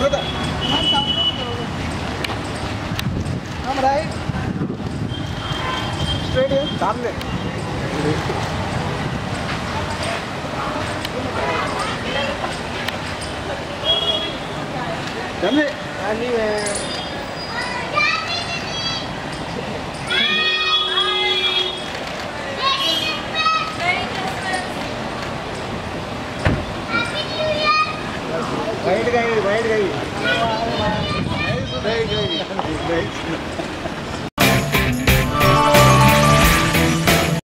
Namrata. Come right. Straight here. सामने. Jhanvi. Jhanvi में. Wide गई. Nice.